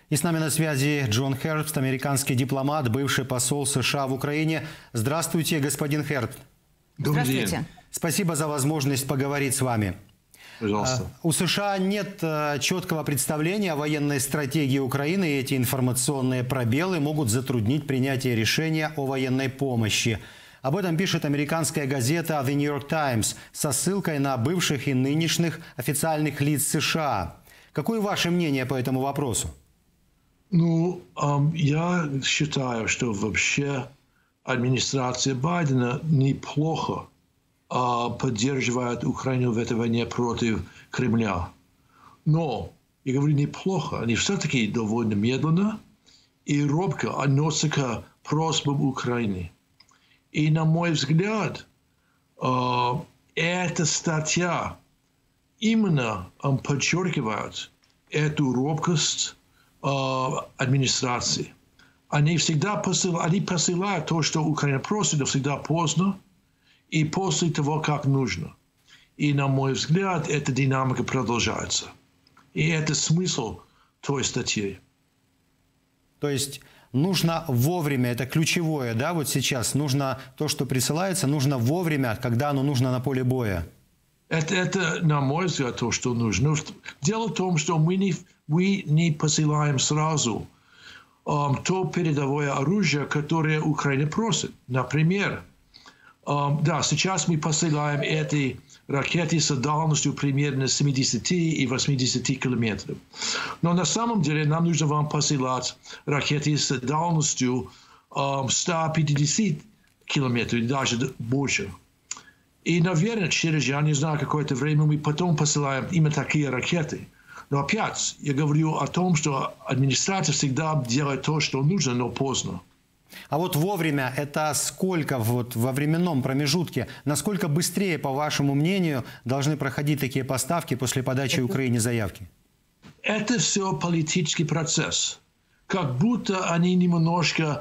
И с нами на связи Джон Хербст, американский дипломат, бывший посол США в Украине. Здравствуйте, господин Хербст. Здравствуйте. Спасибо за возможность поговорить с вами. Пожалуйста. У США нет четкого представления о военной стратегии Украины, и эти информационные пробелы могут затруднить принятие решения о военной помощи. Об этом пишет американская газета The New York Times со ссылкой на бывших и нынешних официальных лиц США. Какое ваше мнение по этому вопросу? Я считаю, что вообще администрация Байдена неплохо поддерживает Украину в этой войне против Кремля. Но, я говорю неплохо, они все-таки довольно медленно и робко относятся к просьбам Украины. И, на мой взгляд, эта статья именно подчеркивает эту робкость администрации. Они всегда посылают то, что Украина просит, но всегда поздно и после того, как нужно. И, на мой взгляд, эта динамика продолжается. И это смысл той статьи. То есть нужно вовремя, это ключевое, да, вот сейчас, нужно то, что присылается, нужно вовремя, когда оно нужно на поле боя. Это, на мой взгляд, то, что нужно. Дело в том, что мы не посылаем сразу то передовое оружие, которое Украина просит. Например, сейчас мы посылаем эти ракеты с дальностью примерно 70 и 80 километров. Но на самом деле нам нужно вам посылать ракеты с дальностью 150 километров, даже больше. И, наверное, я не знаю, какое-то время мы потом посылаем именно такие ракеты. Но опять, я говорю о том, что администрация всегда делает то, что нужно, но поздно. А вот вовремя – это сколько во временном промежутке? Насколько быстрее, по вашему мнению, должны проходить такие поставки после подачи Украине заявки? Это все политический процесс. Как будто они немножко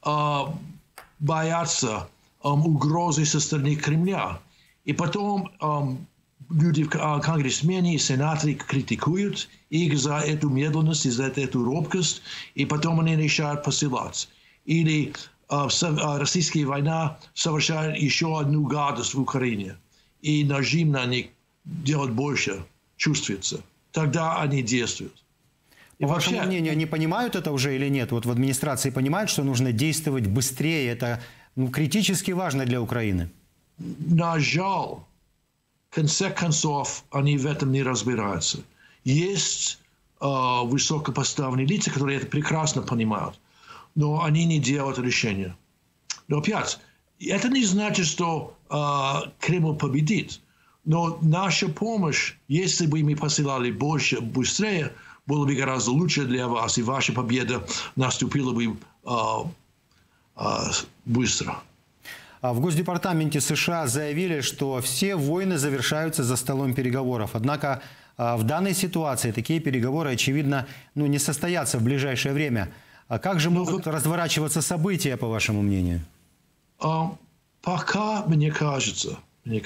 боятся угрозы со стороны Кремля. И потом люди, конгрессмены и сенаторы критикуют их за эту медленность и за эту робкость, и потом они решают посылать. Или российская война совершает еще одну гадость в Украине, и нажим на них делать больше чувствуется. Тогда они действуют. По вашему мнению, они понимают это уже или нет? Вот в администрации понимают, что нужно действовать быстрее, это критически важно для Украины. На жаль, в конце концов, они в этом не разбираются. Есть высокопоставленные лица, которые это прекрасно понимают, но они не делают решения. Но опять, это не значит, что Кремль победит. Но наша помощь, если бы мы посылали больше, быстрее, было бы гораздо лучше для вас, и ваша победа наступила бы быстро. В Госдепартаменте США заявили, что все войны завершаются за столом переговоров. Однако в данной ситуации такие переговоры, очевидно, не состоятся в ближайшее время. А как же могут разворачиваться события, по вашему мнению? Пока мне кажется,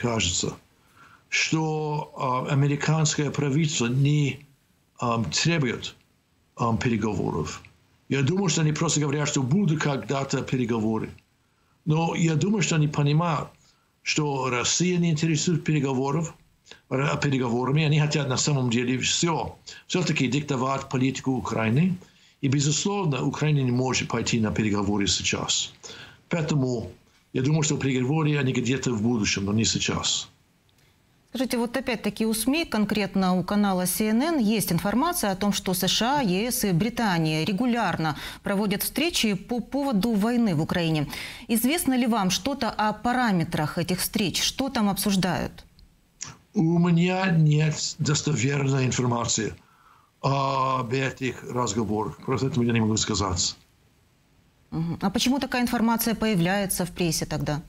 что американское правительство не требует переговоров. Я думаю, что они просто говорят, что будут когда-то переговоры. Но я думаю, что они понимают, что Россия не интересует переговорами. Они хотят на самом деле все-таки диктовать политику Украины. И, безусловно, Украина не может пойти на переговоры сейчас. Поэтому я думаю, что переговоры они где-то в будущем, но не сейчас. Скажите, вот опять-таки у СМИ, конкретно у канала CNN, есть информация о том, что США, ЕС и Британия регулярно проводят встречи по поводу войны в Украине. Известно ли вам что-то о параметрах этих встреч? Что там обсуждают? У меня нет достоверной информации об этих разговорах. Просто это я не могу сказать. А почему такая информация появляется в прессе тогда?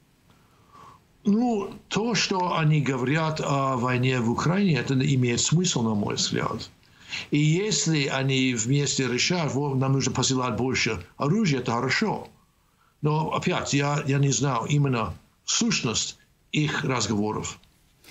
То, что они говорят о войне в Украине, это имеет смысл, на мой взгляд. И если они вместе решают, нам нужно посылать больше оружия, это хорошо. Но опять, я не знаю именно сущность их разговоров.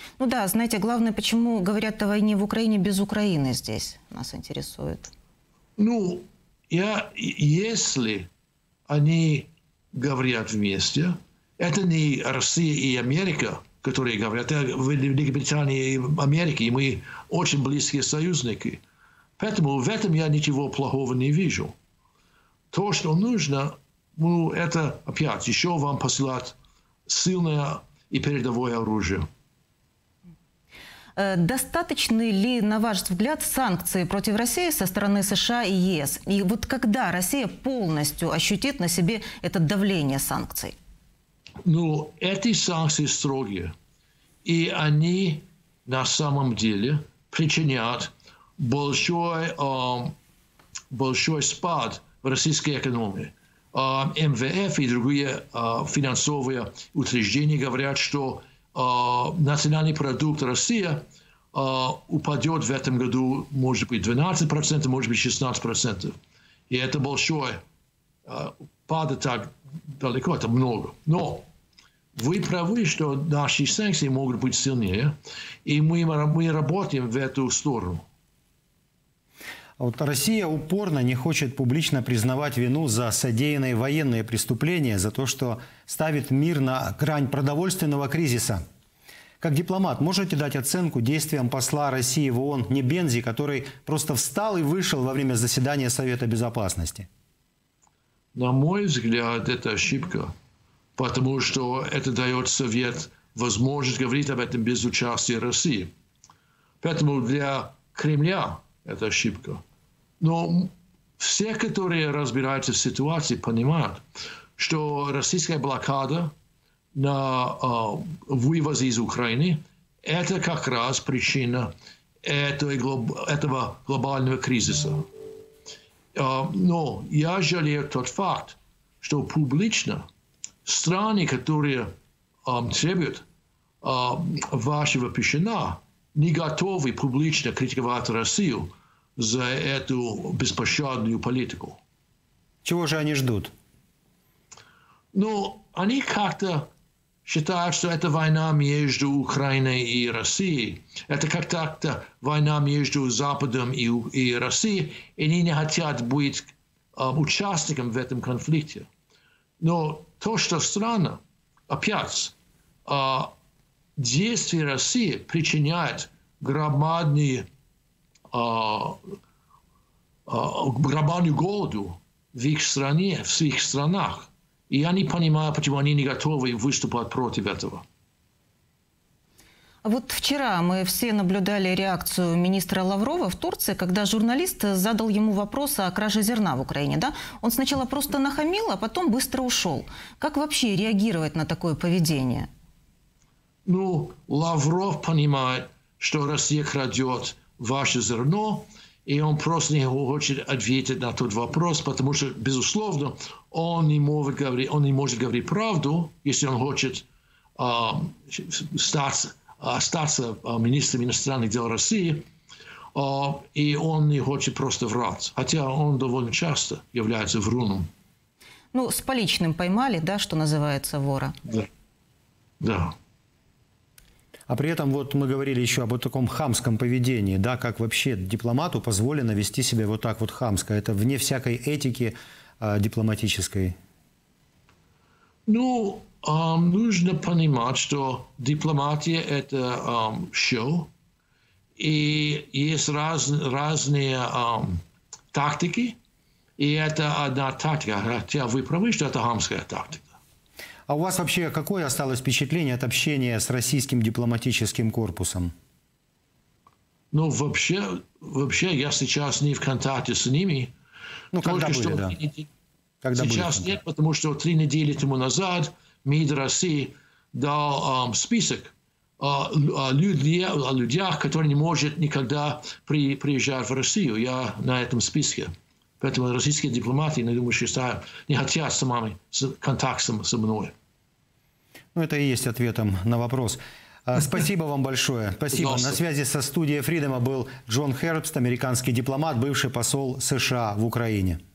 Знаете, главное, почему говорят о войне в Украине без Украины здесь, нас интересует. Ну, если они говорят вместе, это не Россия и Америка, которые говорят, это Великобритания и Америка, и мы очень близкие союзники. Поэтому в этом я ничего плохого не вижу. То, что нужно, ну, это опять еще вам посылать сильное и передовое оружие. Достаточны ли, на ваш взгляд, санкции против России со стороны США и ЕС? И вот когда Россия полностью ощутит на себе это давление санкций? Ну, эти санкции строгие, и они на самом деле причиняют большой спад в российской экономике. МВФ и другие финансовые учреждения говорят, что национальный продукт России упадет в этом году, может быть, 12%, может быть, 16%. И это большое. Падает так далеко, это много. Но вы правы, что наши санкции могут быть сильнее, и мы работаем в эту сторону. Вот Россия упорно не хочет публично признавать вину за содеянные военные преступления, за то, что ставит мир на грань продовольственного кризиса. Как дипломат, можете дать оценку действиям посла России в ООН Небензи, который просто встал и вышел во время заседания Совета Безопасности? На мой взгляд, это ошибка, потому что это дает Совет возможность говорить об этом без участия России. Поэтому для Кремля это ошибка. Но все, которые разбираются в ситуации, понимают, что российская блокада на вывоз из Украины – это как раз причина этого глобального кризиса. Но я жалею тот факт, что публично страны, которые требуют вашего пишина, не готовы публично критиковать Россию за эту беспощадную политику. Чего же они ждут? Ну, они как-то считают, что это война между Украиной и Россией. Это как-то война между Западом и Россией, и они не хотят быть участником в этом конфликте. Но то, что странно, опять, действия России причиняют громадную голоду в их стране, в своих странах. И я не понимаю, почему они не готовы выступать против этого. Вот вчера мы все наблюдали реакцию министра Лаврова в Турции, когда журналист задал ему вопрос о краже зерна в Украине. Да? Он сначала просто нахамил, а потом быстро ушел. Как вообще реагировать на такое поведение? Ну, Лавров понимает, что Россия крадет ваше зерно, и он просто не хочет ответить на тот вопрос, потому что, безусловно, он не может говорить правду, если он хочет остаться министром иностранных дел России, и он не хочет просто врать. Хотя он довольно часто является вруном. Ну, с поличным поймали, да, что называется, вора? Да. Да. А при этом вот мы говорили еще об таком хамском поведении, да, как вообще дипломату позволено вести себя вот так вот хамско. Это вне всякой этики дипломатической. Ну, нужно понимать, что дипломатия – это шоу, и есть разные тактики, и это одна тактика. Хотя вы правы, что это хамская тактика. А у вас вообще какое осталось впечатление от общения с российским дипломатическим корпусом? Ну, вообще я сейчас не в контакте с ними. Ну, когда были, что да. Когда сейчас были нет, потому что 3 недели тому назад МИД России дал список о людях, которые не могут никогда приезжать в Россию. Я на этом списке. Поэтому российские дипломаты, я думаю, что не хотят контакт со мной. Ну, это и есть ответом на вопрос. Спасибо вам большое. Спасибо. На связи со студией Фридома был Джон Хербст, американский дипломат, бывший посол США в Украине.